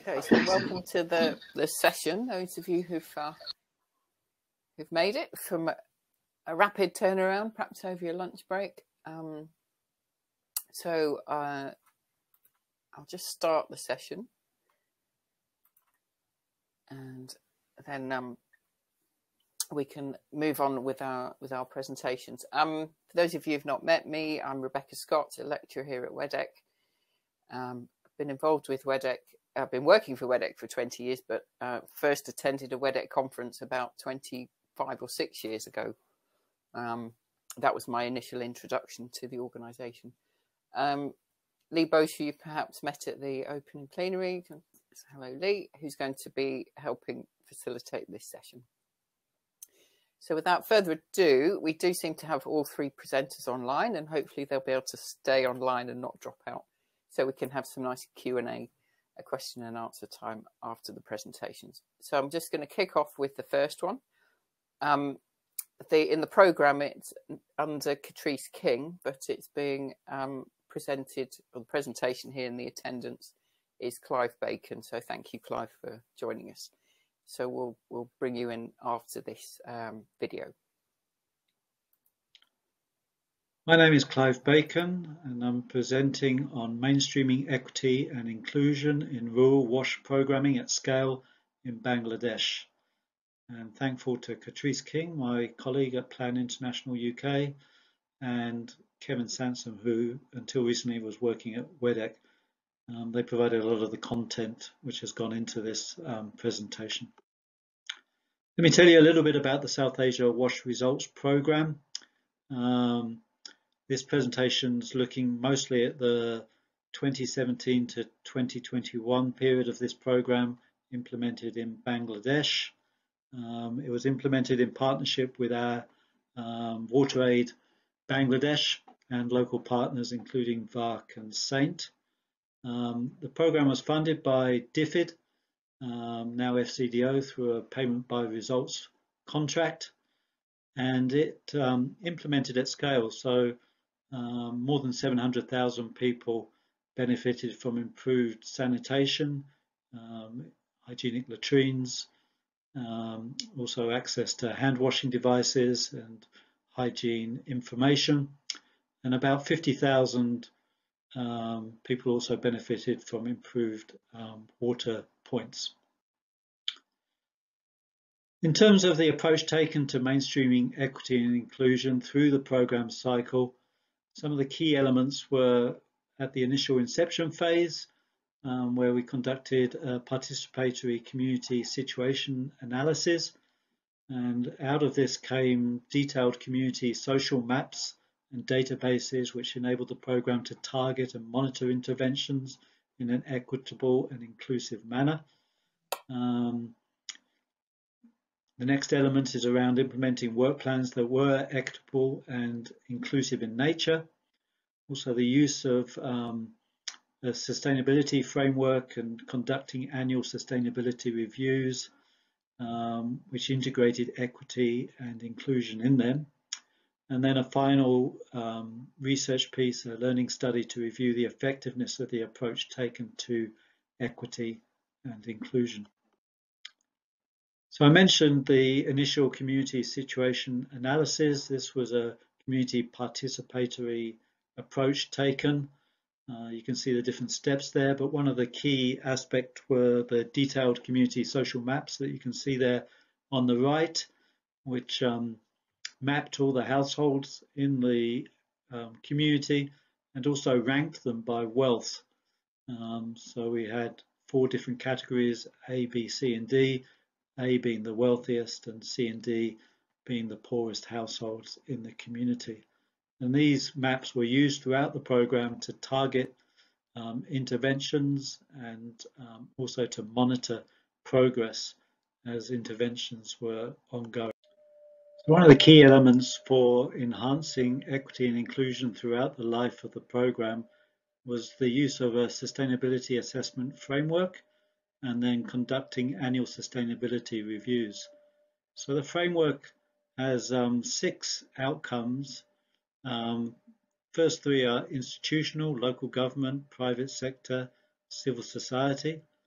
Okay, so welcome to the session. Those of you who've made it from a rapid turnaround, perhaps over your lunch break. So I'll just start the session, and then we can move on with our presentations. For those of you who've not met me, I'm Rebecca Scott, a lecturer here at WEDC. I've been involved with WEDC. I've been working for WEDC for 20 years, but first attended a WEDC conference about 25 or 6 years ago. That was my initial introduction to the organisation. Lee Bosher, you've perhaps met at the opening plenary. Hello, Lee, who's going to be helping facilitate this session. So without further ado, we do seem to have all three presenters online, and hopefully they'll be able to stay online and not drop out, so we can have some nice Q&A, a question and answer time after the presentations. So I'm just going to kick off with the first one. In the programme, it's under Katrice King, but it's being presented, or the presentation here in the attendance is Clive Bacon. So thank you, Clive, for joining us. So we'll bring you in after this video. My name is Clive Bacon, and I'm presenting on mainstreaming equity and inclusion in rural WASH programming at scale in Bangladesh. And thankful to Katrice King, my colleague at Plan International UK, and Kevin Sansom, who until recently was working at WEDC. They provided a lot of the content which has gone into this presentation. Let me tell you a little bit about the South Asia WASH Results Programme. This presentation is looking mostly at the 2017 to 2021 period of this programme implemented in Bangladesh. It was implemented in partnership with our WaterAid Bangladesh and local partners including VARC and SAINT. The programme was funded by DFID, now FCDO, through a payment by results contract, and it implemented at scale. So more than 700,000 people benefited from improved sanitation, hygienic latrines, also access to hand washing devices and hygiene information, and about 50,000 people also benefited from improved water points. In terms of the approach taken to mainstreaming equity and inclusion through the programme cycle, some of the key elements were at the initial inception phase, where we conducted a participatory community situation analysis, and out of this came detailed community social maps and databases which enabled the programme to target and monitor interventions in an equitable and inclusive manner. The next element is around implementing work plans that were equitable and inclusive in nature. Also the use of a sustainability framework and conducting annual sustainability reviews, which integrated equity and inclusion in them. And then a final research piece, a learning study to review the effectiveness of the approach taken to equity and inclusion. So I mentioned the initial community situation analysis. This was a community participatory approach taken. You can see the different steps there, but one of the key aspects were the detailed community social maps that you can see there on the right, which mapped all the households in the community and also ranked them by wealth. So we had 4 different categories: A, B, C and D, A being the wealthiest and C and D being the poorest households in the community. And these maps were used throughout the programme to target interventions and also to monitor progress as interventions were ongoing. So one of the key elements for enhancing equity and inclusion throughout the life of the programme was the use of a sustainability assessment framework and then conducting annual sustainability reviews. So the framework has 6 outcomes. First 3 are institutional, local government, private sector, civil society.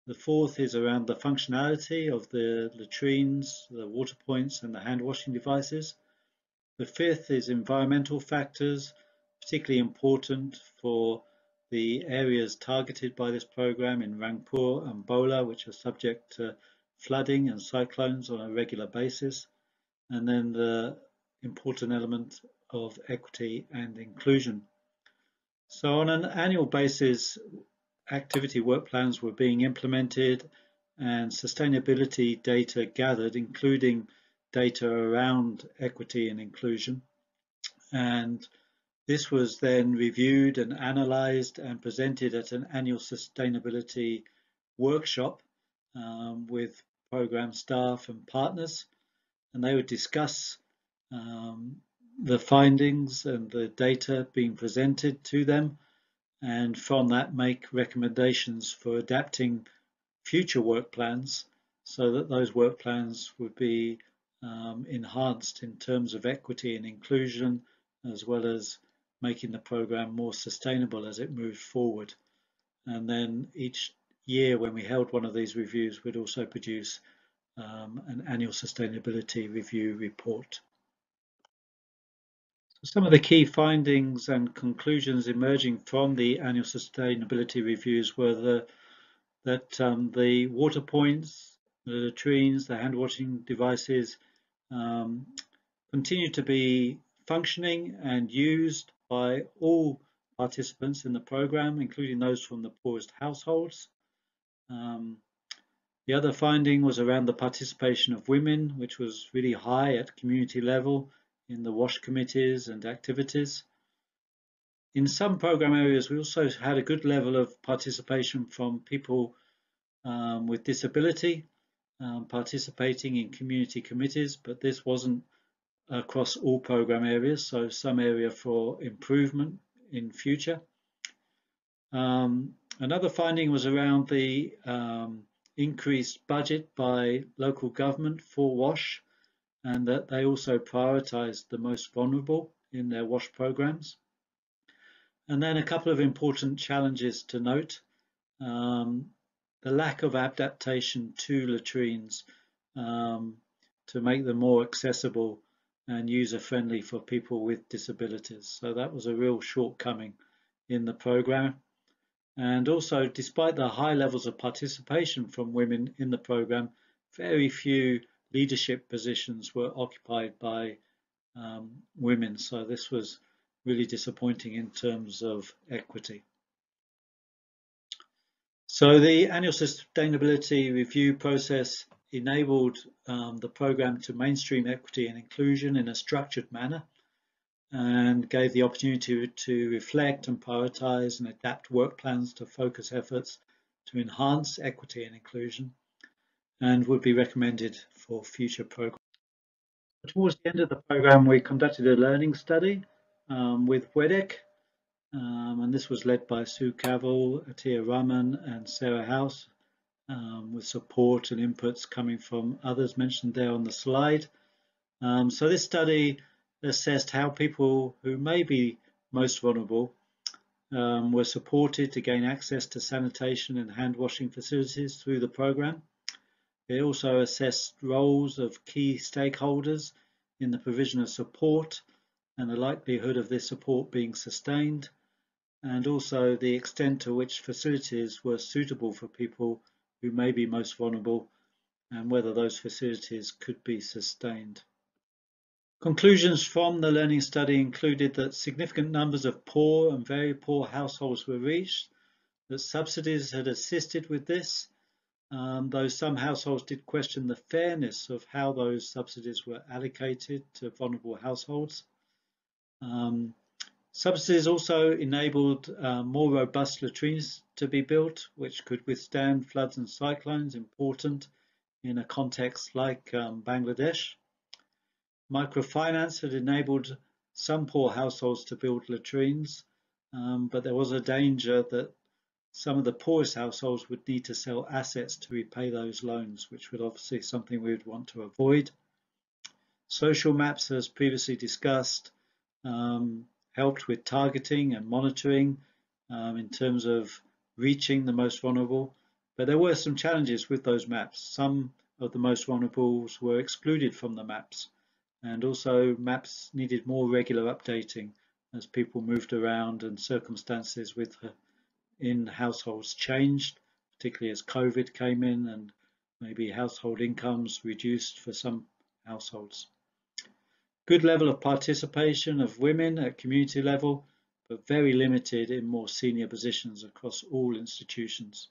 The fourth is around the functionality of the latrines, the water points and the hand washing devices. The fifth is environmental factors, particularly important for the areas targeted by this program in Rangpur and Bola, which are subject to flooding and cyclones on a regular basis. And then the important element of equity and inclusion. So on an annual basis, activity work plans were being implemented and sustainability data gathered, including data around equity and inclusion. And this was then reviewed and analysed and presented at an annual sustainability workshop with programme staff and partners. And they would discuss the findings and the data being presented to them, and from that make recommendations for adapting future work plans so that those work plans would be enhanced in terms of equity and inclusion, as well as making the program more sustainable as it moved forward. And then each year when we held one of these reviews, we'd also produce an annual sustainability review report. So some of the key findings and conclusions emerging from the annual sustainability reviews were that the water points, the latrines, the hand washing devices continue to be functioning and used by all participants in the program, including those from the poorest households. The other finding was around the participation of women, which was really high at community level in the WASH committees and activities. In some program areas, we also had a good level of participation from people with disability participating in community committees, but this wasn't across all program areas, so some area for improvement in future. Another finding was around the increased budget by local government for WASH, and that they also prioritised the most vulnerable in their WASH programs. And then a couple of important challenges to note. The lack of adaptation to latrines to make them more accessible and user-friendly for people with disabilities. So that was a real shortcoming in the program. And also, despite the high levels of participation from women in the program, very few leadership positions were occupied by women. So this was really disappointing in terms of equity. So the annual sustainability review process enabled the program to mainstream equity and inclusion in a structured manner, and gave the opportunity to reflect and prioritise and adapt work plans to focus efforts to enhance equity and inclusion, and would be recommended for future programs. Towards the end of the program, we conducted a learning study with WEDC, and this was led by Sue Cavell, Atia Raman and Sarah House, with support and inputs coming from others mentioned there on the slide. So this study assessed how people who may be most vulnerable were supported to gain access to sanitation and hand washing facilities through the program. It also assessed roles of key stakeholders in the provision of support and the likelihood of this support being sustained, and also the extent to which facilities were suitable for people who may be most vulnerable and whether those facilities could be sustained. Conclusions from the learning study included that significant numbers of poor and very poor households were reached, that subsidies had assisted with this, though some households did question the fairness of how those subsidies were allocated to vulnerable households. Subsidies also enabled more robust latrines to be built, which could withstand floods and cyclones, important in a context like Bangladesh. Microfinance had enabled some poor households to build latrines, but there was a danger that some of the poorest households would need to sell assets to repay those loans, which would obviously something we would want to avoid. Social maps, as previously discussed, helped with targeting and monitoring in terms of reaching the most vulnerable, But there were some challenges with those maps. Some of the most vulnerables were excluded from the maps, and also maps needed more regular updating as people moved around and circumstances in households changed, particularly as COVID came in and maybe household incomes reduced for some households. Good level of participation of women at community level, but very limited in more senior positions across all institutions.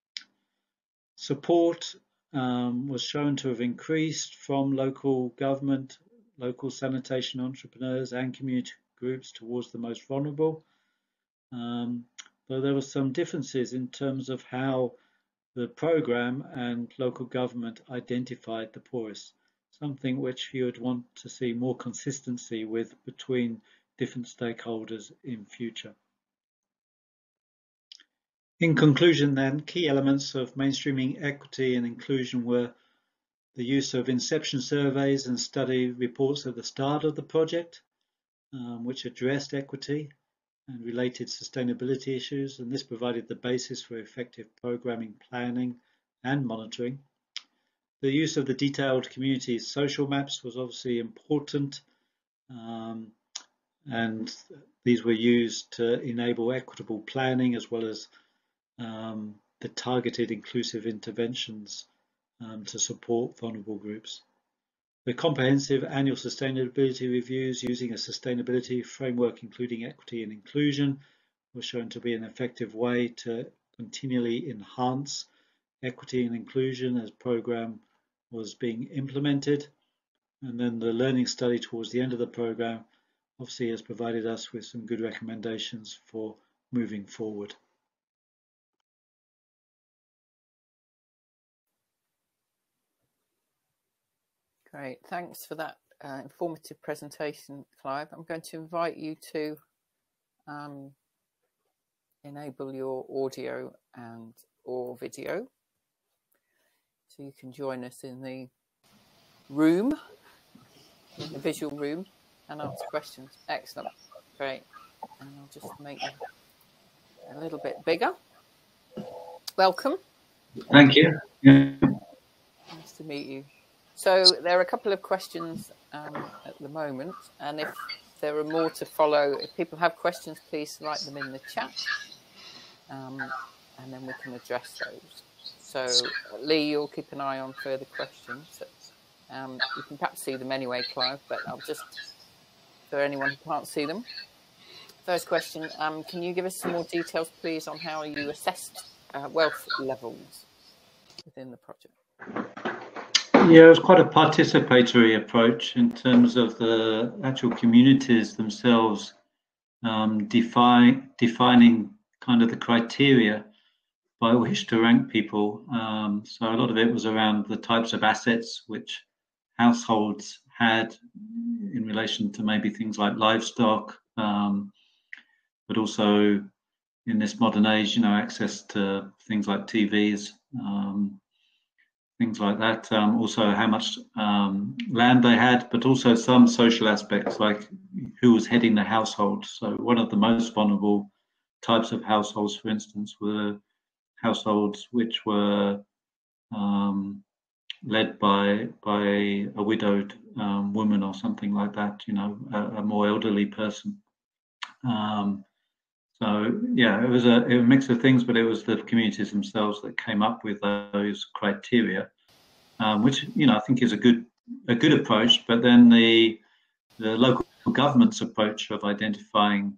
Support was shown to have increased from local government, local sanitation entrepreneurs and community groups towards the most vulnerable. Though there were some differences in terms of how the programme and local government identified the poorest, something which you would want to see more consistency with between different stakeholders in future. In conclusion then, key elements of mainstreaming equity and inclusion were the use of inception surveys and study reports at the start of the project, which addressed equity and related sustainability issues, and this provided the basis for effective programming, planning and monitoring. The use of the detailed community social maps was obviously important, and these were used to enable equitable planning as well as the targeted inclusive interventions to support vulnerable groups. The comprehensive annual sustainability reviews using a sustainability framework including equity and inclusion were shown to be an effective way to continually enhance equity and inclusion as program was being implemented. And then the learning study towards the end of the program obviously has provided us with some good recommendations for moving forward. Great, thanks for that informative presentation, Clive. I'm going to invite you to enable your audio and or video so you can join us in the room, in the visual room, and ask questions. Excellent, great. And I'll just make it a little bit bigger. Welcome. Thank you. Yeah. Nice to meet you. So there are a couple of questions at the moment, and if there are more to follow, if people have questions, please write them in the chat, and then we can address those. So Lee, you'll keep an eye on further questions. You can perhaps see them anyway, Clive, but I'll just, for anyone who can't see them. First question, can you give us some more details, please, on how you assessed wealth levels within the project? Yeah, it was quite a participatory approach in terms of the actual communities themselves defining kind of the criteria by which to rank people. So a lot of it was around the types of assets which households had in relation to maybe things like livestock, but also in this modern age, access to things like TVs, things like that. Also how much land they had, but also some social aspects like who was heading the household. So one of the most vulnerable types of households, for instance, were households which were led by a widowed woman or something like that, a more elderly person. So yeah, it was a mix of things, but it was the communities themselves that came up with those criteria, which I think is a good approach. But then the local government's approach of identifying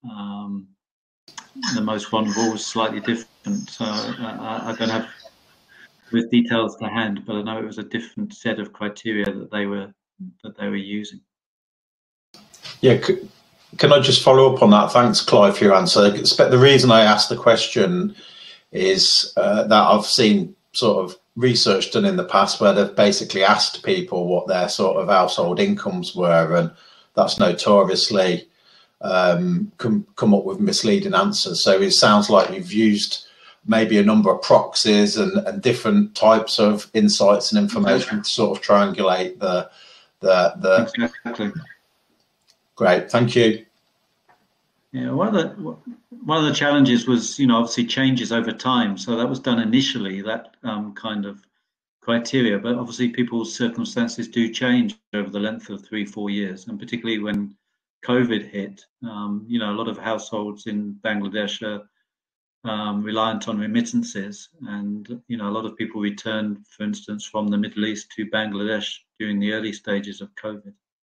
the most vulnerable was slightly different. So I don't have with details to hand, but I know it was a different set of criteria that they were using. Yeah. Can I just follow up on that? Thanks, Clive, for your answer. The reason I asked the question is that I've seen sort of research done in the past where they've basically asked people what their sort of household incomes were, and that's notoriously come up with misleading answers. So it sounds like you've used maybe a number of proxies and different types of insights and information to sort of triangulate the Exactly. Great, thank you. Yeah, one of the challenges was, obviously changes over time. So that was done initially, that kind of criteria, but obviously people's circumstances do change over the length of 3-4 years, and particularly when COVID hit, a lot of households in Bangladesh are reliant on remittances, and a lot of people returned, for instance, from the Middle East to Bangladesh during the early stages of COVID.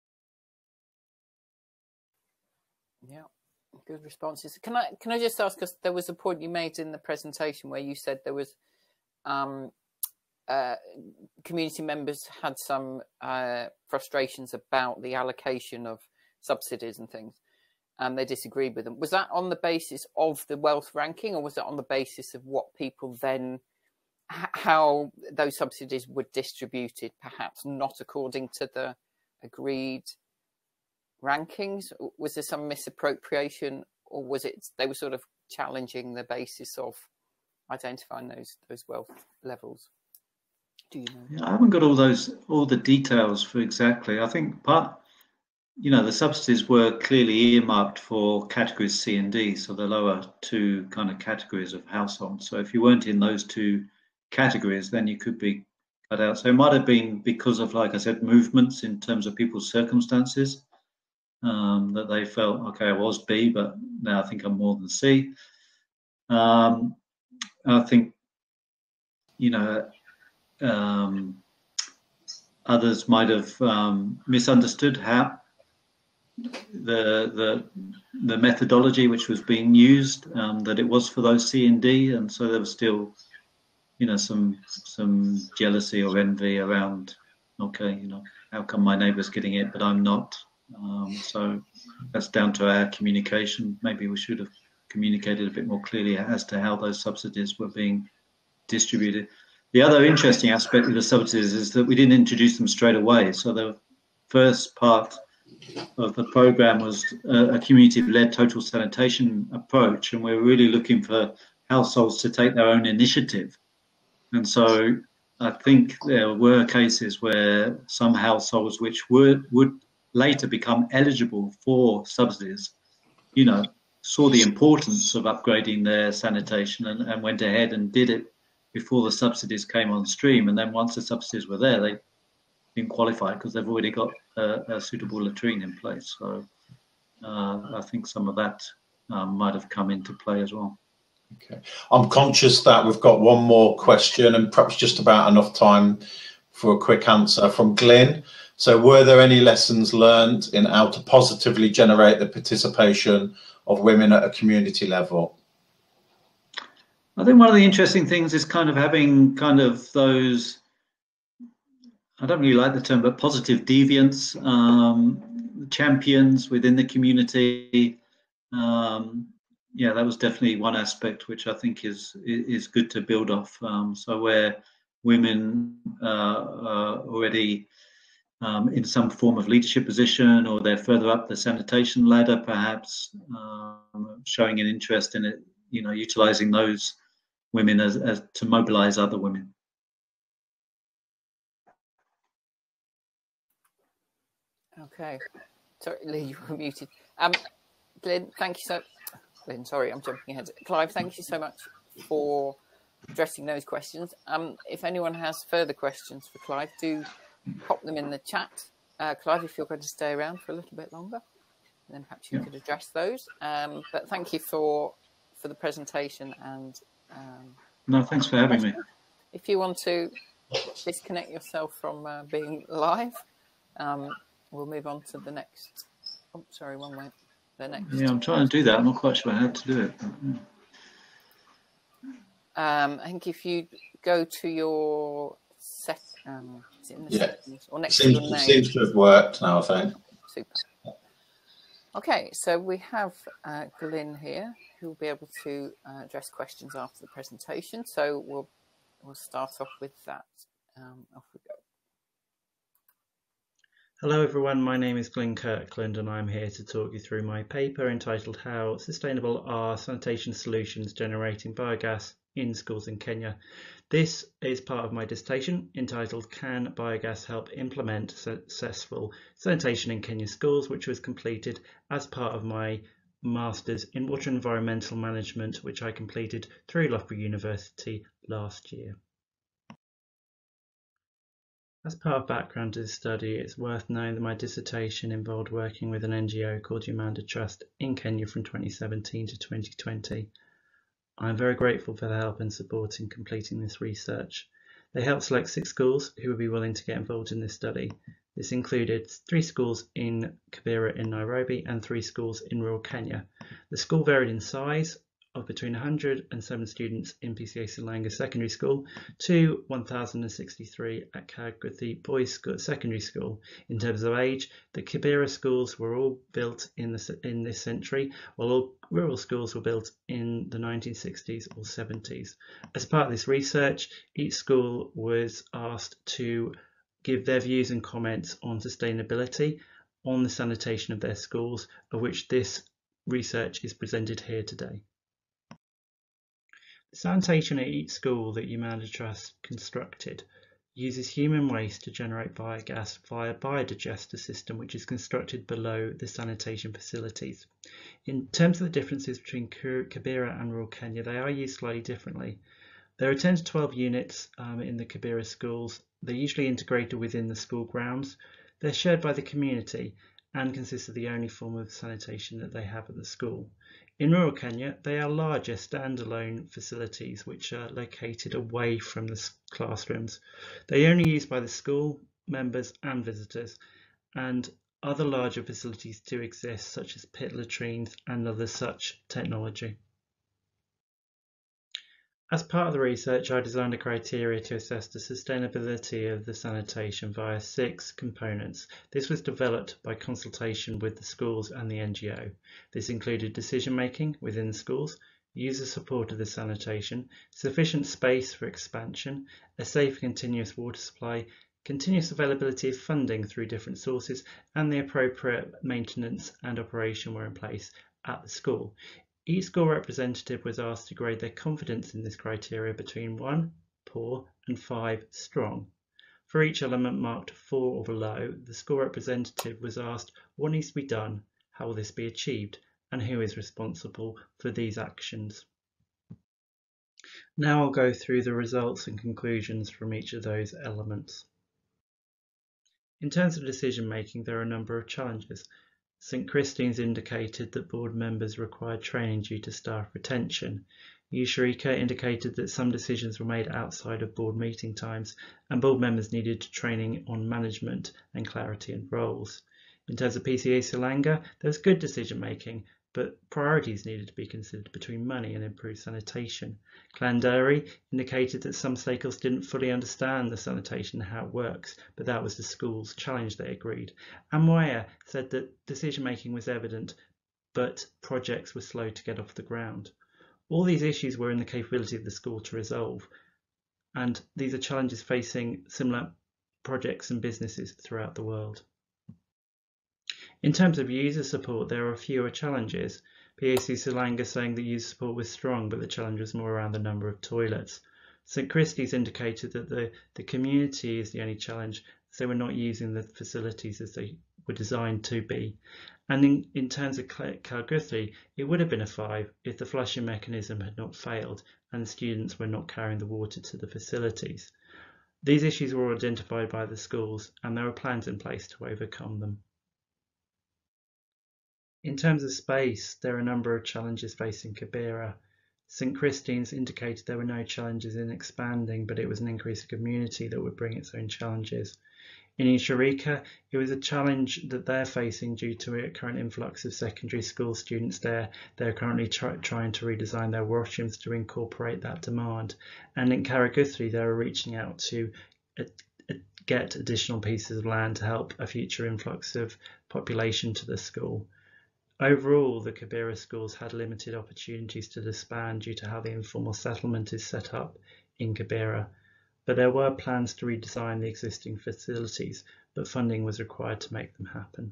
Yeah, good responses. Can I just ask, because there was a point you made in the presentation where you said there was community members had some frustrations about the allocation of subsidies and things, and they disagreed with them. Was that on the basis of the wealth ranking, or was it on the basis of what people then, how those subsidies were distributed, perhaps not according to the agreed rankings? Was there some misappropriation, or was it they were sort of challenging the basis of identifying those wealth levels? Do you know? Yeah, I haven't got all the details for exactly. I think the subsidies were clearly earmarked for categories C and D, so the lower two kind of categories of households. So if you weren't in those two categories, then you could be cut out. So it might have been because of, like I said, movements in terms of people's circumstances, that they felt, okay, I was B, but now I think I'm more than C. I think, others might have misunderstood how the methodology which was being used, that it was for those C and D, and so there was still some jealousy or envy around, okay, how come my neighbour's getting it but I'm not? So that's down to our communication. Maybe we should have communicated a bit more clearly as to how those subsidies were being distributed. The other interesting aspect of the subsidies is that we didn't introduce them straight away. So the first part of the program was a community-led total sanitation approach, and we're really looking for households to take their own initiative. And so I think there were cases where some households which would later become eligible for subsidies, saw the importance of upgrading their sanitation and went ahead and did it before the subsidies came on stream. And then once the subsidies were there, they didn't qualify because they've already got a suitable latrine in place. So I think some of that might have come into play as well. Okay, I'm conscious that we've got one more question and perhaps just about enough time for a quick answer from Glyn. So were there any lessons learned in how to positively generate the participation of women at a community level? I think one of the interesting things is kind of having those, I don't really like the term, but positive deviants, champions within the community. Yeah, that was definitely one aspect which I think is good to build off. So where women are already in some form of leadership position, or they're further up the sanitation ladder, perhaps showing an interest in it, utilizing those women as to mobilize other women. Okay, sorry, Lee, you were muted. Glyn, thank you so. Glyn, sorry, I'm jumping ahead. Clive, thank you so much for addressing those questions. If anyone has further questions for Clive, do pop them in the chat. Clive, if you're going to stay around for a little bit longer, then perhaps you could address those. But thank you for the presentation, and no, thanks for having me. If you want to disconnect yourself from being live, we'll move on to the next. Oh, sorry, one way. The next. Yeah, I'm trying to do that. I'm not quite sure how to do it. I think if you go to your set, is it in the settings or next to your name? Seems to have worked now, I think. Super. Okay, so we have Glyn here, who will be able to address questions after the presentation. So we'll start off with that. Off we go. Hello everyone, my name is Glyn Kirkland and I'm here to talk you through my paper entitled How Sustainable Are Sanitation Solutions Generating Biogas in Schools in Kenya. This is part of my dissertation entitled Can Biogas Help Implement Successful Sanitation in Kenya Schools, which was completed as part of my Masters in Water and Environmental Management, which I completed through Loughborough University last year. As part of background to this study, it's worth knowing that my dissertation involved working with an NGO called Yamanda Trust in Kenya from 2017 to 2020. I'm very grateful for their help and support in completing this research. They helped select 6 schools who would be willing to get involved in this study. This included 3 schools in Kibera in Nairobi and 3 schools in rural Kenya. The school varied in size of between 107 students in PCA Silanga Secondary School to 1,063 at Katrice Boys Secondary School. In terms of age, the Kibera schools were all built in this century, while all rural schools were built in the 1960s or 70s. As part of this research, each school was asked to give their views and comments on sustainability, on the sanitation of their schools, of which this research is presented here today. The sanitation at each school that Yamanda Trust constructed uses human waste to generate biogas via a biodigester system which is constructed below the sanitation facilities. In terms of the differences between Kibera and rural Kenya, they are used slightly differently. There are 10 to 12 units in the Kibera schools. They're usually integrated within the school grounds. They're shared by the community and consist of the only form of sanitation that they have at the school. In rural Kenya, they are larger standalone facilities which are located away from the classrooms. They are only used by the school members and visitors, and other larger facilities do exist, such as pit latrines and other such technology. As part of the research, I designed a criteria to assess the sustainability of the sanitation via 6 components. This was developed by consultation with the schools and the NGO. This included decision making within the schools, user support of the sanitation, sufficient space for expansion, a safe continuous water supply, continuous availability of funding through different sources, and the appropriate maintenance and operation were in place at the school. Each school representative was asked to grade their confidence in this criteria between 1, poor, and 5, strong. For each element marked 4 or below, the school representative was asked what needs to be done, how will this be achieved, and who is responsible for these actions. Now I'll go through the results and conclusions from each of those elements. In terms of decision making, there are a number of challenges. St Christine's indicated that board members required training due to staff retention. Usharika indicated that some decisions were made outside of board meeting times and board members needed training on management and clarity in roles. In terms of PCA Silanga, there was good decision making, but priorities needed to be considered between money and improved sanitation. Clandari indicated that some stakeholders didn't fully understand the sanitation and how it works, but that was the school's challenge, they agreed. And Moya said that decision making was evident, but projects were slow to get off the ground. All these issues were in the capability of the school to resolve, and these are challenges facing similar projects and businesses throughout the world. In terms of user support, there are fewer challenges. PAC Silanga saying that user support was strong, but the challenge was more around the number of toilets. St Christie's indicated that the community is the only challenge, as they were not using the facilities as they were designed to be. And in terms of Calgary, it would have been a 5 if the flushing mechanism had not failed and the students were not carrying the water to the facilities. These issues were identified by the schools and there are plans in place to overcome them. In terms of space, there are a number of challenges facing Kibera. St Christine's indicated there were no challenges in expanding, but it was an increase in community that would bring its own challenges. In Usharika, it was a challenge that they're facing due to a current influx of secondary school students there. They're currently trying to redesign their washrooms to incorporate that demand. And in Karaguthri, they're reaching out to get additional pieces of land to help a future influx of population to the school. Overall, the Kibera schools had limited opportunities to disband due to how the informal settlement is set up in Kibera, but there were plans to redesign the existing facilities, but funding was required to make them happen.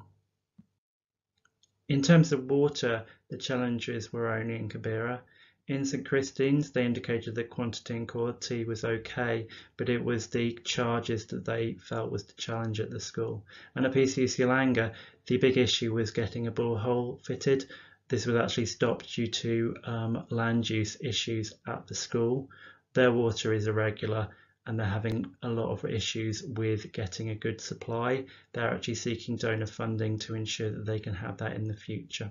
In terms of water, the challenges were only in Kibera. In St Christine's, they indicated that quantity and quality was okay, but it was the charges that they felt was the challenge at the school. And at PCU Silanga, the big issue was getting a borehole fitted. This was actually stopped due to land use issues at the school. Their water is irregular and they're having a lot of issues with getting a good supply. They're actually seeking donor funding to ensure that they can have that in the future.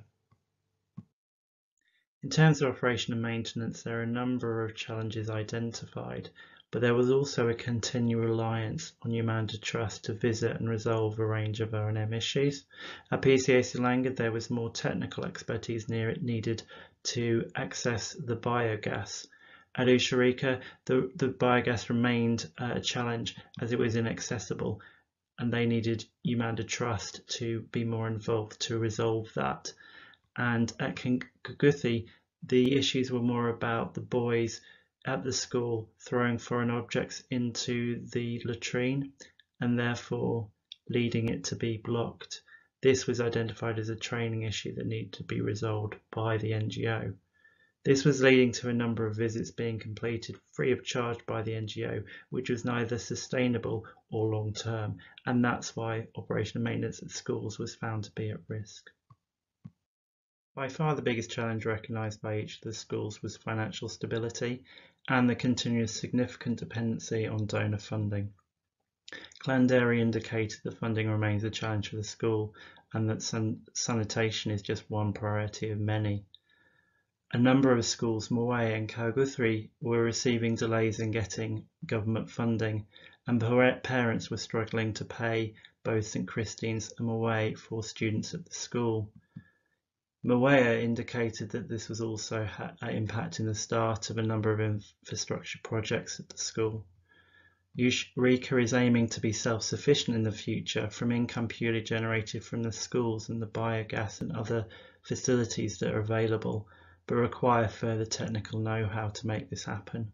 In terms of operation and maintenance, there are a number of challenges identified, but there was also a continual reliance on Umanda Trust to visit and resolve a range of O&M issues. At PCAC Langard, there was more technical expertise needed to access the biogas. At Usharika, the biogas remained a challenge as it was inaccessible, and they needed Umanda Trust to be more involved to resolve that. And at Kaguthi, the issues were more about the boys at the school throwing foreign objects into the latrine and therefore leading it to be blocked. This was identified as a training issue that needed to be resolved by the NGO. This was leading to a number of visits being completed free of charge by the NGO, which was neither sustainable or long term, and that's why operation and maintenance at schools was found to be at risk. By far the biggest challenge recognised by each of the schools was financial stability and the continuous significant dependency on donor funding. Clandary indicated that funding remains a challenge for the school and that sanitation is just one priority of many. A number of schools, Moe and Kaguthri, were receiving delays in getting government funding, and parents were struggling to pay both St Christine's and Moe for students at the school. Mawea indicated that this was also impacting the start of a number of infrastructure projects at the school. Eureka is aiming to be self-sufficient in the future from income purely generated from the schools and the biogas and other facilities that are available, but require further technical know-how to make this happen.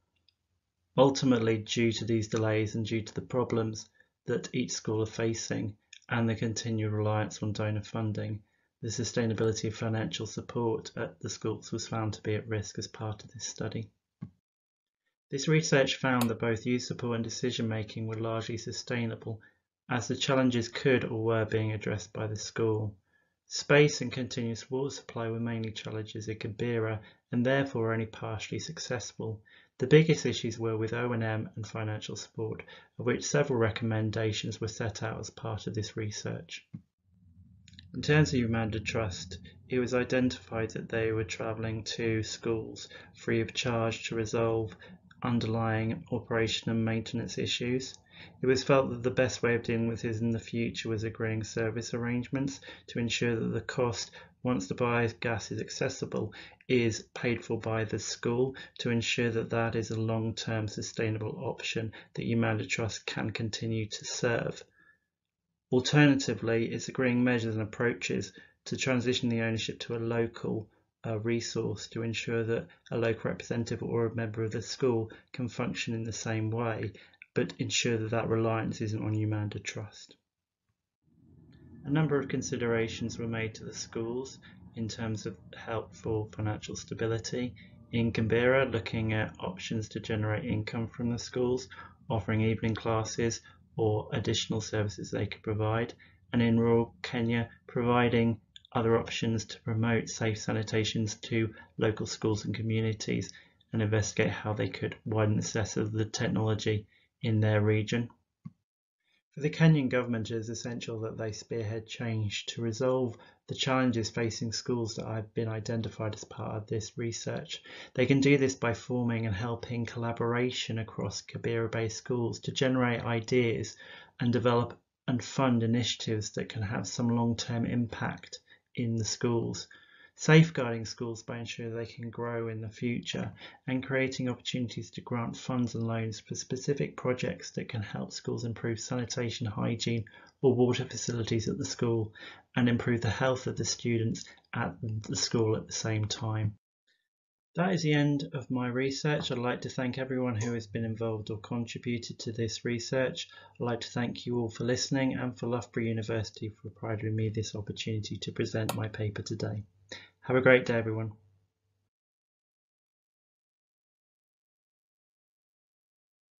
Ultimately, due to these delays and due to the problems that each school are facing and the continued reliance on donor funding, the sustainability of financial support at the schools was found to be at risk as part of this study. This research found that both youth support and decision making were largely sustainable, as the challenges could or were being addressed by the school. Space and continuous water supply were mainly challenges at Kibera and therefore only partially successful. The biggest issues were with O&M and financial support, of which several recommendations were set out as part of this research. In terms of Umanda Trust, it was identified that they were travelling to schools free of charge to resolve underlying operation and maintenance issues. It was felt that the best way of dealing with this in the future was agreeing service arrangements to ensure that the cost, once the biogas is accessible, is paid for by the school to ensure that that is a long-term sustainable option that Umanda Trust can continue to serve. Alternatively, it's agreeing measures and approaches to transition the ownership to a local resource to ensure that a local representative or a member of the school can function in the same way, but ensure that that reliance isn't on Umanda Trust. A number of considerations were made to the schools in terms of help for financial stability. In Canberra, looking at options to generate income from the schools, offering evening classes or additional services they could provide, and in rural Kenya, providing other options to promote safe sanitations to local schools and communities and investigate how they could widen access of the technology in their region. For the Kenyan government, it is essential that they spearhead change to resolve the challenges facing schools that have been identified as part of this research. They can do this by forming and helping collaboration across Kibera-based schools to generate ideas and develop and fund initiatives that can have some long-term impact in the schools. Safeguarding schools by ensuring they can grow in the future, and creating opportunities to grant funds and loans for specific projects that can help schools improve sanitation, hygiene or water facilities at the school and improve the health of the students at the school at the same time. That is the end of my research. I'd like to thank everyone who has been involved or contributed to this research. I'd like to thank you all for listening and for Loughborough University for providing me this opportunity to present my paper today. Have a great day, everyone.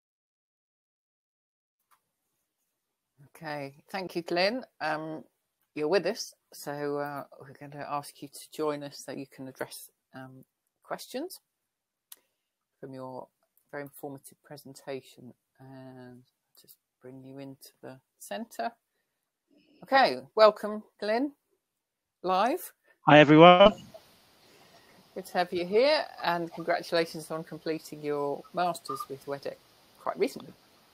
Okay, thank you, Glyn. you're with us. So we're going to ask you to join us so you can address questions from your very informative presentation. And just bring you into the centre. Okay, welcome, Glyn, live. Hi, everyone. Good to have you here, and congratulations on completing your Masters with WEDC quite recently.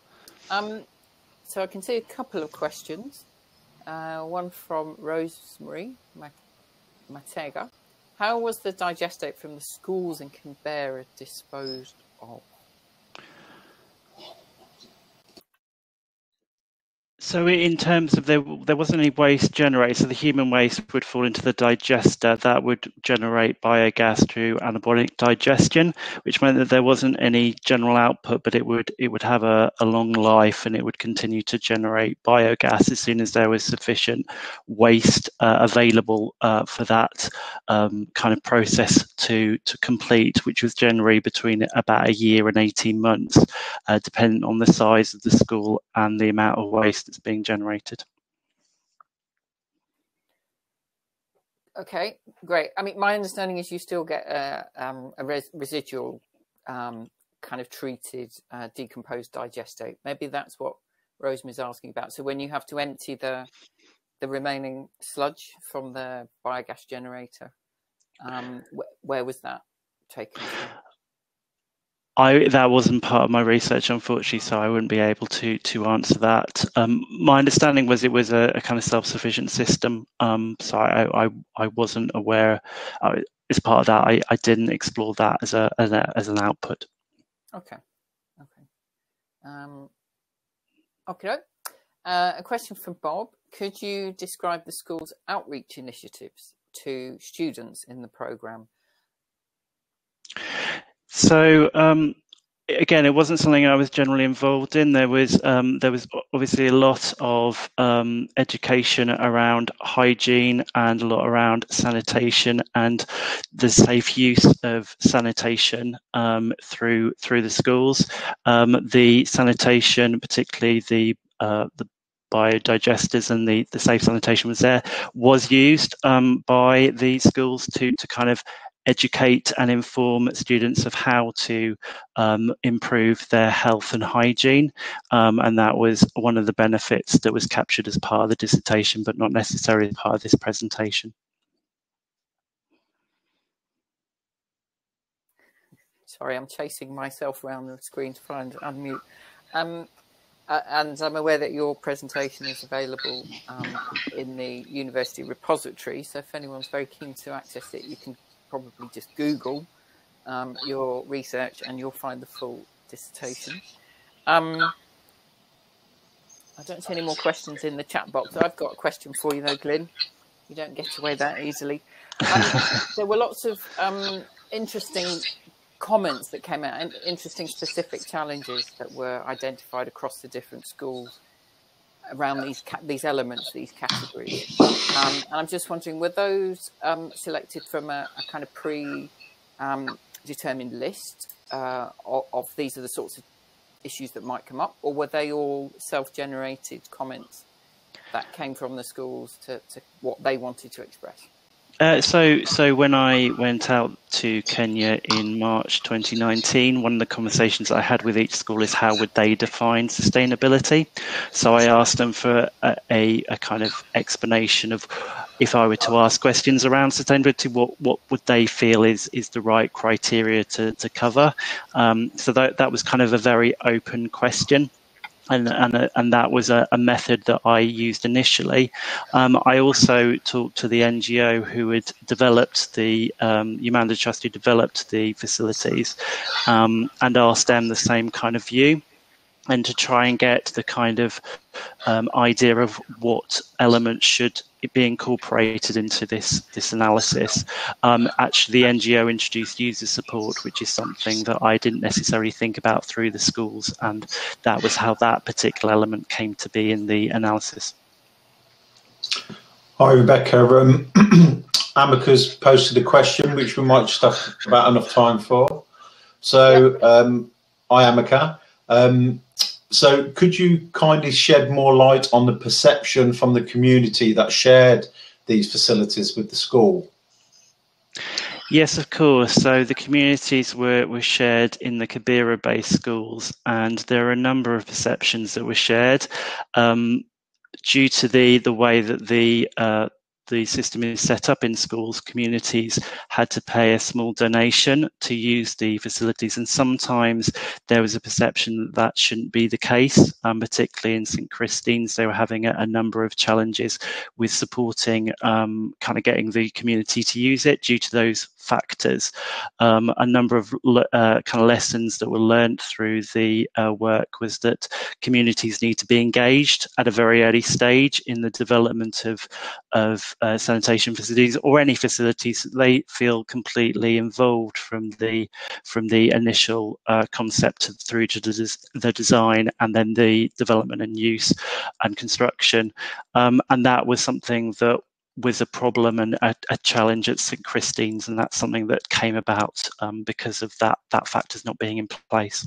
So I can see a couple of questions. One from Rosemary, Matheka. How was the digestate from the schools in Canberra disposed of? So in terms of there wasn't any waste generated, so the human waste would fall into the digester that would generate biogas through anabolic digestion, which meant that there wasn't any general output, but it would have a long life, and it would continue to generate biogas as soon as there was sufficient waste available for that kind of process to complete, which was generally between about a year and 18 months, depending on the size of the school and the amount of waste that's being generated. Okay, great. I mean, my understanding is you still get a residual kind of treated decomposed digestate. Maybe that's what Rosemary's asking about. So when you have to empty the remaining sludge from the biogas generator, where was that taken from? That wasn't part of my research, unfortunately, so I wouldn't be able to answer that. My understanding was it was a kind of self-sufficient system, so I wasn't aware. As part of that, I didn't explore that as an output. Okay. Okay. A question from Bob. Could you describe the school's outreach initiatives to students in the programme? So again, it wasn't something I was generally involved in. There was obviously a lot of education around hygiene and a lot around sanitation and the safe use of sanitation through the schools. The sanitation, particularly the biodigesters and the safe sanitation was used by the schools to kind of educate and inform students of how to improve their health and hygiene, and that was one of the benefits that was captured as part of the dissertation, but not necessarily part of this presentation. Sorry, I'm chasing myself around the screen to find unmute. And I'm aware that your presentation is available in the university repository, so if anyone's very keen to access it, you can probably just Google your research and you'll find the full dissertation. I don't see any more questions in the chat box. I've got a question for you though, Glyn. You don't get away that easily. There were lots of interesting comments that came out, and interesting specific challenges that were identified across the different schools around these elements, these categories. And I'm just wondering, were those selected from a kind of pre-determined list of these are the sorts of issues that might come up, or were they all self-generated comments that came from the schools to what they wanted to express? So when I went out to Kenya in March 2019, one of the conversations I had with each school is how would they define sustainability. So I asked them for a kind of explanation of, if I were to ask questions around sustainability, what would they feel is the right criteria to cover. So that was kind of a very open question. And that was a method that I used initially. I also talked to the NGO who had developed the Humanda Trust, who developed the facilities, and asked them the same kind of view, and to try and get the kind of idea of what elements should be incorporated into this analysis. Actually, the NGO introduced user support, which is something that I didn't necessarily think about through the schools, and that was how that particular element came to be in the analysis. Hi, Rebecca. Amika's posted a question, which we might just have about enough time for. So, hi, Amika. So could you kindly shed more light on the perception from the community that shared these facilities with the school? Yes, of course. So the communities were shared in the Kibera-based schools, and there are a number of perceptions that were shared due to the way that the system is set up in schools. Communities had to pay a small donation to use the facilities, and sometimes there was a perception that that shouldn't be the case, particularly in St Christine's. They were having a number of challenges with supporting kind of getting the community to use it due to those factors. A number of kind of lessons that were learned through the work was that communities need to be engaged at a very early stage in the development of sanitation facilities, or any facilities. They feel completely involved from the initial concept through to the design, and then the development and use and construction. And that was something that was a problem and a challenge at St Christine's, and that's something that came about because of that factors not being in place.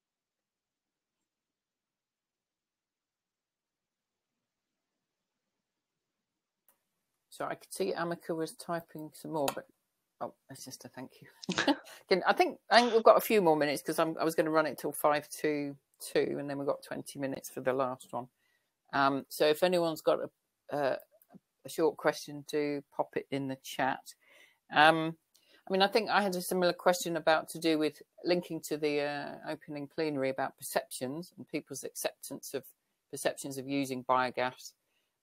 So I could see Amika was typing some more, but oh, that's just a thank you. I think we've got a few more minutes, because I was going to run it till 5 to 2, and then we've got 20 minutes for the last one. So if anyone's got a short question, do pop it in the chat. I mean, I think I had a similar question to do with linking to the opening plenary about perceptions and people's acceptance of perceptions of using biogas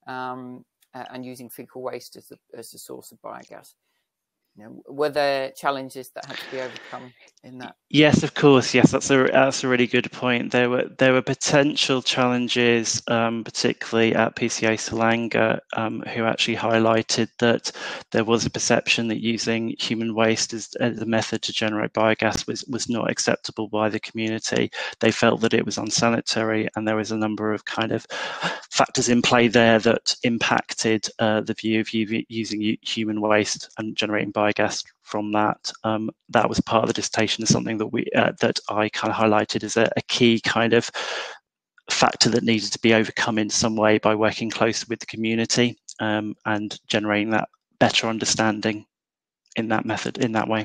and using fecal waste as a source of biogas. You know, were there challenges that had to be overcome in that? Yes, of course. Yes, that's a really good point. There were potential challenges, particularly at PCA Salanga, who actually highlighted that there was a perception that using human waste as a method to generate biogas was not acceptable by the community. They felt that it was unsanitary, and there was a number of kind of factors in play there that impacted the view of using human waste and generating biogas from that. That was part of the dissertation, as something that I kind of highlighted as a key kind of factor that needed to be overcome in some way by working closely with the community and generating that better understanding in that method, in that way.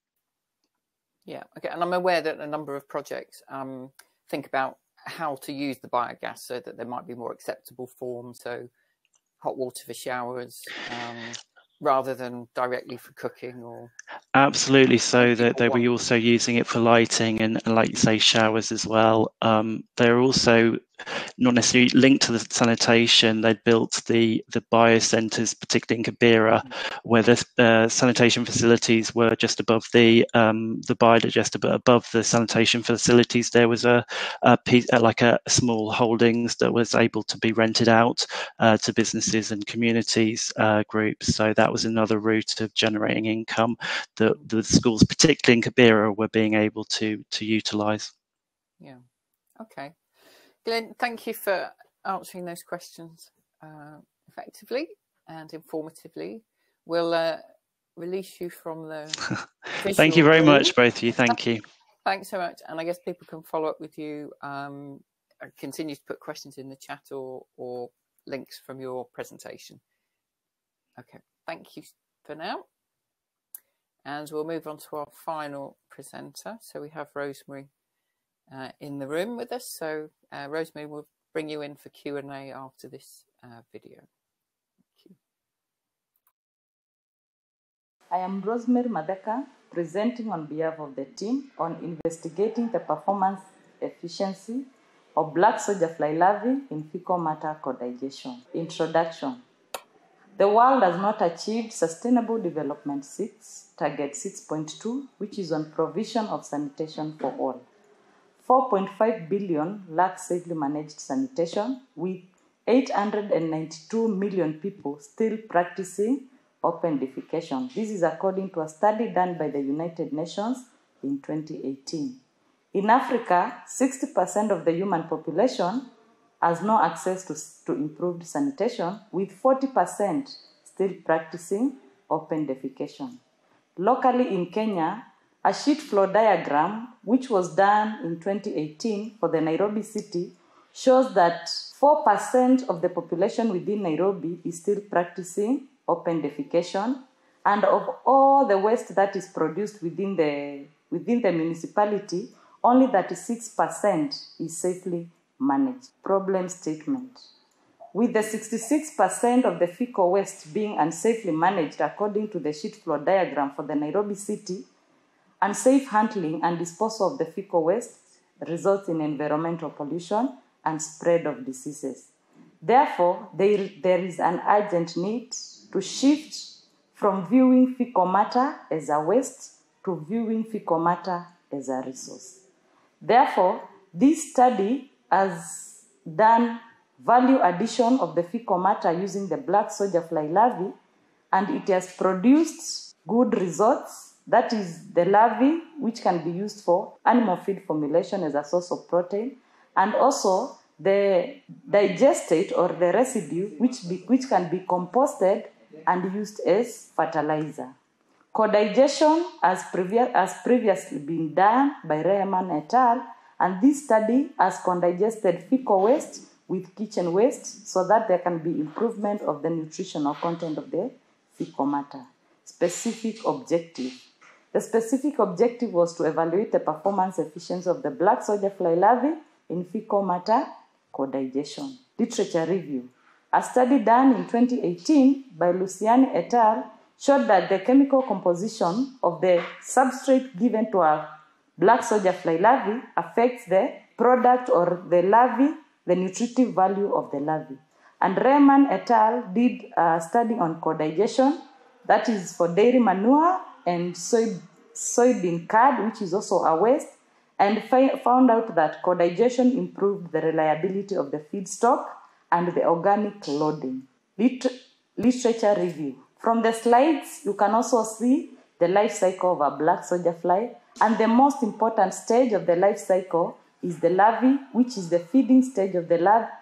Yeah, okay. And I'm aware that a number of projects think about how to use the biogas so that there might be more acceptable forms, so hot water for showers, rather than directly for cooking. Or absolutely, so that they were also using it for lighting and like you say, showers as well. They're also not necessarily linked to the sanitation. They'd built the biocentres, particularly in Kibera, where the sanitation facilities were just above the biodigester, but above the sanitation facilities there was a piece, like a small holdings that was able to be rented out to businesses and communities groups. So that was another route of generating income that the schools, particularly in Kibera, were being able to utilise. Yeah. Okay. Glyn, thank you for answering those questions effectively and informatively. We'll release you from the Thank you very much, both of you. Thank you. Thanks so much. And I guess people can follow up with you, continue to put questions in the chat or links from your presentation. Okay, thank you for now. And we'll move on to our final presenter. So we have Rosemary in the room with us. So Rosemary will bring you in for Q&A after this video. Thank you. I am Rosemary Matheka, presenting on behalf of the team on investigating the performance efficiency of black soldier fly larvae in fecal matter co-digestion. Introduction. The world has not achieved Sustainable Development 6, Target 6.2, which is on provision of sanitation for all. 4.5 billion lack safely managed sanitation, with 892 million people still practicing open defecation. This is according to a study done by the United Nations in 2018. In Africa, 60% of the human population has no access to improved sanitation, with 40% still practicing open defecation. Locally in Kenya, a sheet flow diagram, which was done in 2018 for the Nairobi city, shows that 4% of the population within Nairobi is still practicing open defecation, and of all the waste that is produced within the municipality, only 36% is safely managed. Problem statement. With the 66% of the fecal waste being unsafely managed according to the sheet flow diagram for the Nairobi city, unsafe handling and disposal of the fecal waste results in environmental pollution and spread of diseases. Therefore, there is an urgent need to shift from viewing fecal matter as a waste to viewing fecal matter as a resource. Therefore, this study has done value addition of the fecal matter using the black soldier fly larvae, and it has produced good results. That is the larvae, which can be used for animal feed formulation as a source of protein, and also the digestate or the residue, which can be composted and used as fertilizer. Co-digestion has previously been done by Rehman et al., and this study has co-digested fecal waste with kitchen waste so that there can be improvement of the nutritional content of the fecal matter. Specific objective. The specific objective was to evaluate the performance efficiency of the black soldier fly larvae in fecal matter co-digestion. Literature review. A study done in 2018 by Luciani et al. Showed that the chemical composition of the substrate given to a black soldier fly larvae affects the product or the larvae, the nutritive value of the larvae. And Rehman et al. Did a study on co-digestion, that is for dairy manure and soybean curd, which is also a waste, and found out that co-digestion improved the reliability of the feedstock and the organic loading. Literature review. From the slides, you can also see the life cycle of a black soldier fly, and the most important stage of the life cycle is the larvae, which is the feeding stage of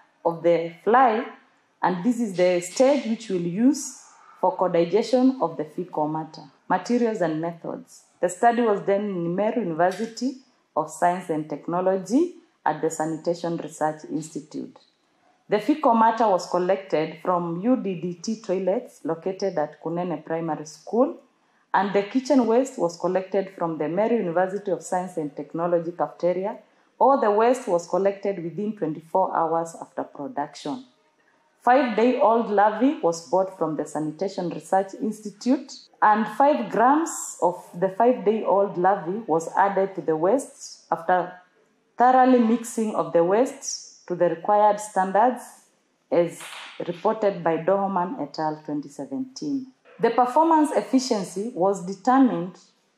the fly, and this is the stage which we'll use for co-digestion of the fecal matter. Materials and methods. The study was done in Meru University of Science and Technology at the Sanitation Research Institute. The fecal matter was collected from UDDT toilets located at Kunene Primary School, and the kitchen waste was collected from the Meru University of Science and Technology cafeteria. All the waste was collected within 24 hours after production. 5-day-old larvae was bought from the Sanitation Research Institute, and 5 grams of the 5-day-old larvae was added to the waste after thoroughly mixing of the waste to the required standards as reported by Dohoman et al. 2017. The performance efficiency was determined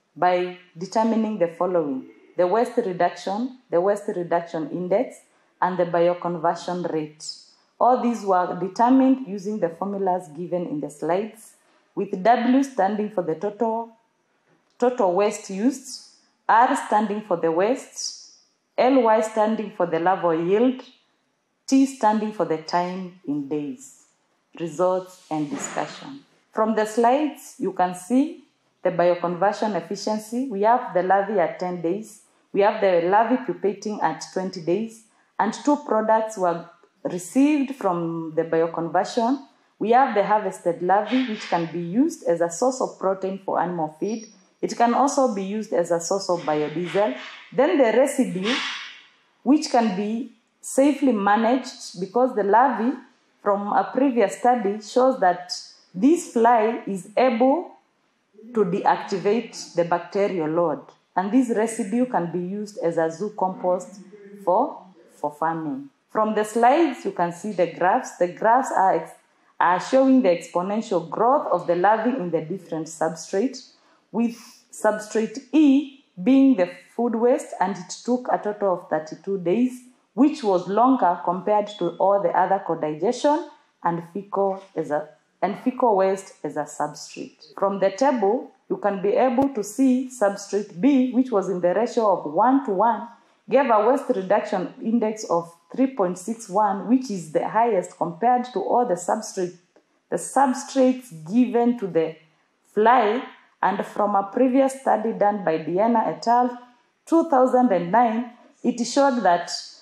by determining the following: the waste reduction index, and the bioconversion rate. All these were determined using the formulas given in the slides, with W standing for the total waste used, R standing for the waste, LY standing for the larval yield, T standing for the time in days. Results and discussion. From the slides, you can see the bioconversion efficiency. We have the larvae at 10 days. We have the larvae pupating at 20 days. And 2 products were received from the bioconversion. We have the harvested larvae, which can be used as a source of protein for animal feed. It can also be used as a source of biodiesel. Then the residue, which can be safely managed because the larvae from a previous study shows that this fly is able to deactivate the bacterial load, and this residue can be used as a zoo compost for farming. From the slides, you can see the graphs. The graphs are showing the exponential growth of the larvae in the different substrates, with substrate E being the food waste, and it took a total of 32 days, which was longer compared to all the other co-digestion and fecal waste as a substrate. From the table, you can be able to see substrate B, which was in the ratio of 1:1, gave a waste reduction index of 3.61, which is the highest compared to all the substrates given to the fly. And from a previous study done by Diana et al. 2009, it showed that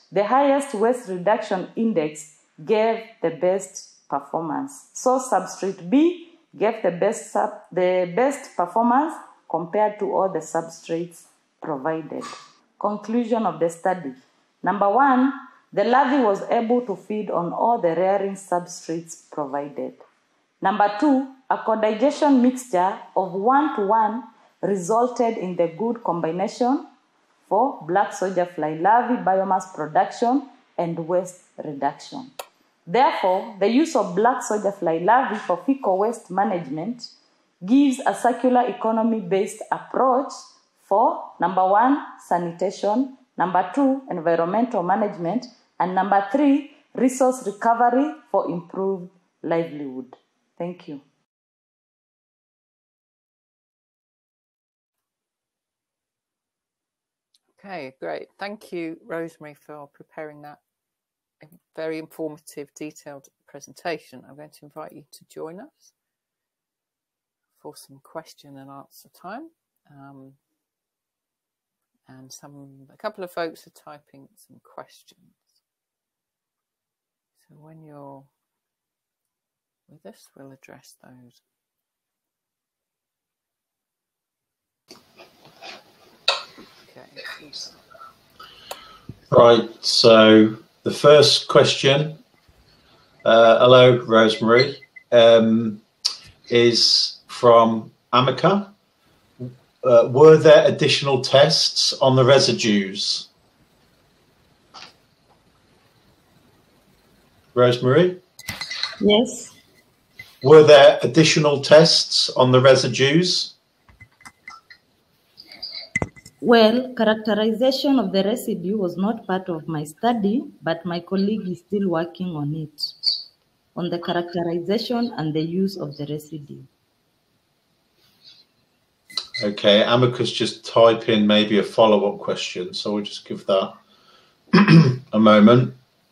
the highest waste reduction index gave the best performance. So substrate B gave the best performance compared to all the substrates provided. Conclusion of the study. Number 1, the larvae was able to feed on all the rearing substrates provided. Number 2, a co-digestion mixture of 1:1 resulted in the good combination for black soldier fly larvae biomass production and waste reduction. Therefore, the use of black soldier fly larvae for fecal waste management gives a circular economy-based approach for number 1, sanitation, number 2, environmental management, and number 3, resource recovery for improved livelihood. Thank you. Okay, great. Thank you, Rosemary, for preparing that very informative, detailed presentation. I'm going to invite you to join us for some question and answer time. And a couple of folks are typing some questions. So when you're with us, we'll address those. Okay. Right, so the first question, hello Rosemary, is from Matheka. Were there additional tests on the residues? Rosemary? Yes. Were there additional tests on the residues? Well, characterization of the residue was not part of my study, but my colleague is still working on it, on the characterization and the use of the residue. Okay, Amika's just type in maybe a follow-up question, so we'll just give that a moment.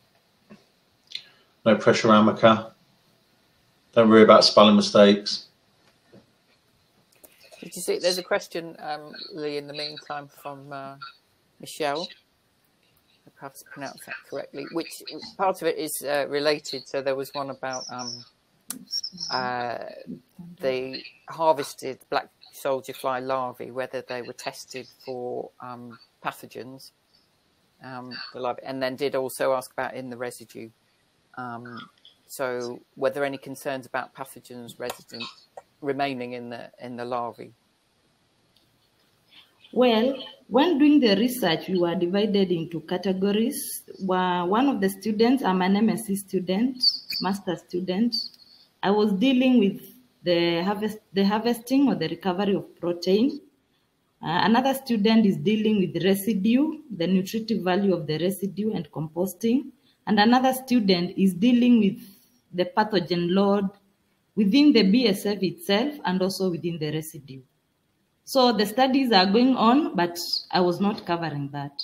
No pressure, Amika. Don't worry about spelling mistakes. Did you see there's a question, Lee, in the meantime from Michelle? I perhaps pronounced that correctly, which part of it is related. So there was one about the harvested black soldier fly larvae, whether they were tested for pathogens, the larvae, and then did also ask about in the residue. So were there any concerns about pathogens remaining in the larvae? Well, when doing the research, we were divided into categories. One of the students, I'm an MSc student, master student. I was dealing with the harvesting or the recovery of protein. Another student is dealing with residue, the nutritive value of the residue and composting. And another student is dealing with the pathogen load within the BSF itself and also within the residue. So the studies are going on, but I was not covering that.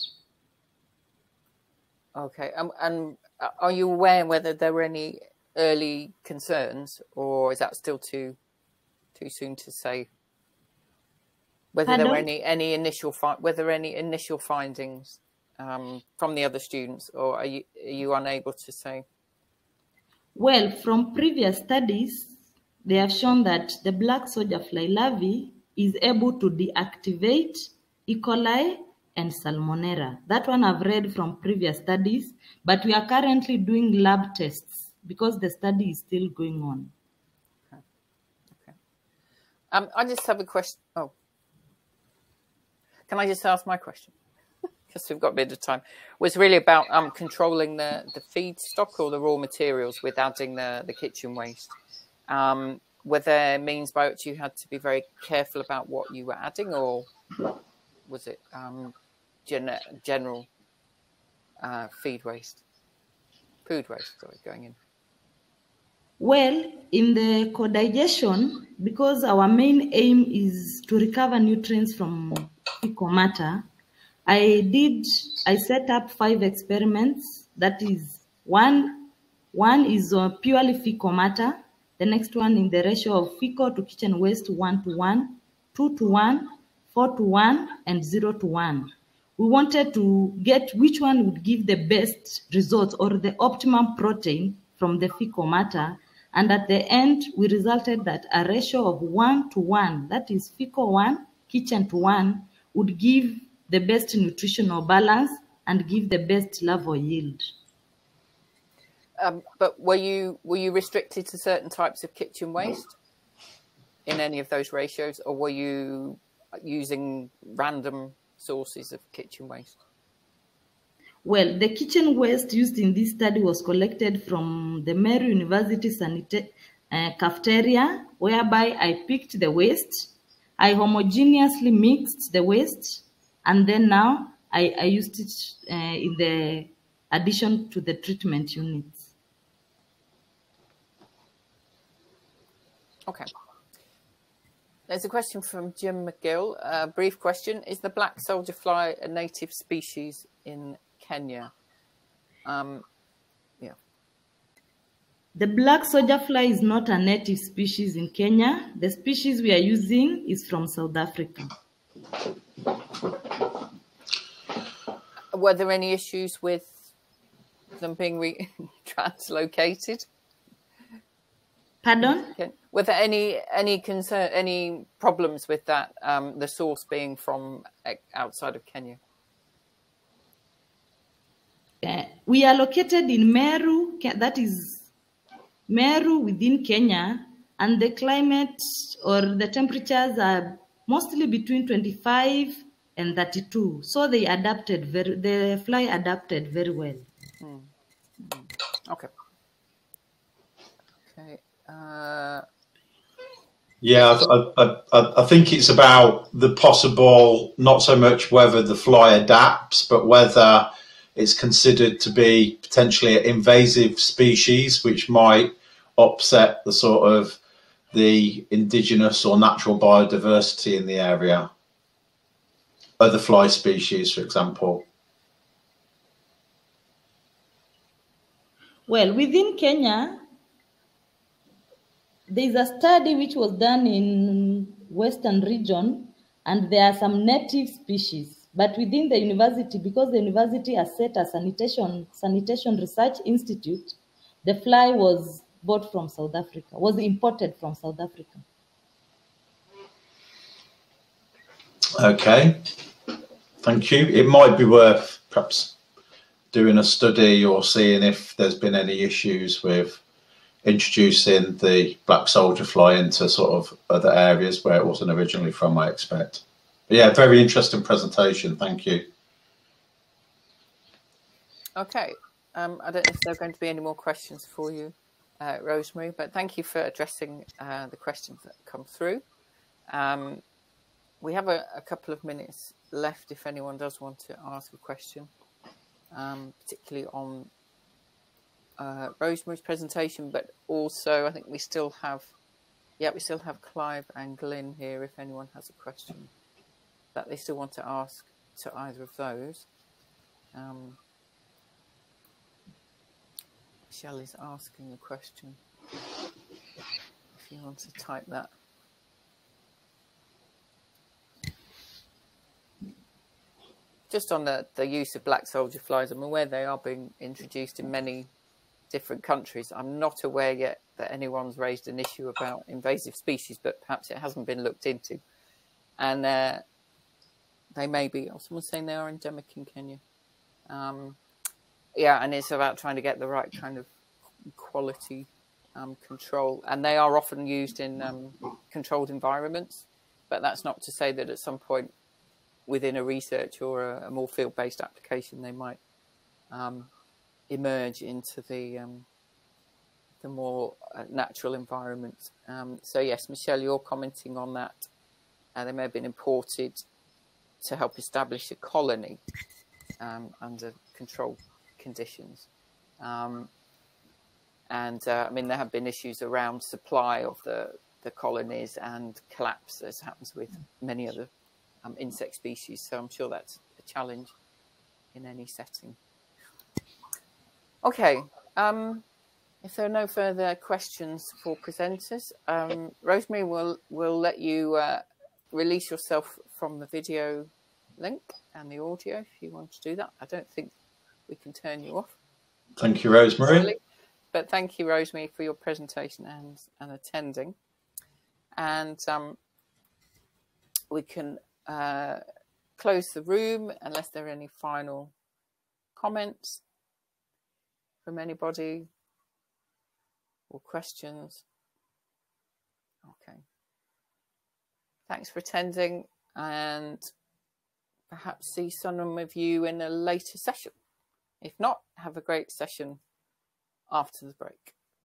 Okay, and are you aware whether there were any early concerns, or is that still too soon to say? Whether there were any initial findings from the other students, or are you unable to say? Well, from previous studies, they have shown that the black soldier fly larvae is able to deactivate E. coli and Salmonella. That one I've read from previous studies, but we are currently doing lab tests because the study is still going on. Okay. I just have a question. Oh, can I just ask my question? Because we've got a bit of time. Was really about controlling the feedstock or the raw materials with adding the kitchen waste. Were there means by which you had to be very careful about what you were adding, or was it general food waste, going in? Well, in the co-digestion, because our main aim is to recover nutrients from fecal matter, I set up 5 experiments. That is, one is purely fecal matter. The next one in the ratio of fecal to kitchen waste 1:1, 2:1, 4:1, and 0:1. we wanted to get which one would give the best results or the optimum protein from the fecal matter. And at the end, we resulted that a ratio of 1:1, that is fecal 1, kitchen to 1, would give the best nutritional balance and give the best larval yield. But were you restricted to certain types of kitchen waste in any of those ratios, or were you using random sources of kitchen waste? Well, the kitchen waste used in this study was collected from the Meru University cafeteria, whereby I picked the waste, I homogeneously mixed the waste, and then now I used it in the addition to the treatment units. Okay. There's a question from Jim McGill. A brief question. Is the black soldier fly a native species in Kenya? Yeah. The black soldier fly is not a native species in Kenya. The species we are using is from South Africa. Were there any issues with them being translocated? Pardon? Were there any concern, any problems with that? The source being from outside of Kenya. We are located in Meru, that is Meru within Kenya, and the climate or the temperatures are mostly between 25 and 32. So they adapted the fly adapted very well. Okay. Okay. Yeah, I think it's about the possible, not so much whether the fly adapts, but whether it's considered to be potentially an invasive species, which might upset the sort of the indigenous or natural biodiversity in the area. Other fly species, for example. Well, within Kenya, there is a study which was done in Western region, and there are some native species. But within the university, because the university has set a sanitation research institute, the fly was bought from South Africa, was imported from South Africa. Okay, thank you. It might be worth perhaps doing a study or seeing if there's been any issues with introducing the black soldier fly into sort of other areas where it wasn't originally from, I expect. But yeah, very interesting presentation. Thank you. Okay. I don't know if there are going to be any more questions for you, Rosemary, but thank you for addressing the questions that come through. We have a couple of minutes left if anyone does want to ask a question, particularly on Rosemary's presentation, but also I think we still have Clive and Glyn here if anyone has a question that they still want to ask to either of those. Michelle is asking a question. If you want to type that. Just on the use of black soldier flies, I'm aware they are being introduced in many different countries. I'm not aware yet that anyone's raised an issue about invasive species, but perhaps it hasn't been looked into. And they may be, someone's saying they are endemic in Kenya. Yeah, and it's about trying to get the right kind of quality control. And they are often used in controlled environments, but that's not to say that at some point within a research or a more field-based application, they might emerge into the more natural environment. So yes, Michelle, you're commenting on that. They may have been imported to help establish a colony under controlled conditions. I mean, there have been issues around supply of the colonies and collapse, as happens with many other insect species. So I'm sure that's a challenge in any setting. Okay. If there are no further questions for presenters, Rosemary will let you release yourself from the video link and the audio if you want to do that. I don't think we can turn you off. Thank you, Rosemary. But thank you, Rosemary, for your presentation and attending. And we can close the room unless there are any final comments from anybody or questions. Okay. Thanks for attending, and perhaps see some of you in a later session. If not, have a great session after the break.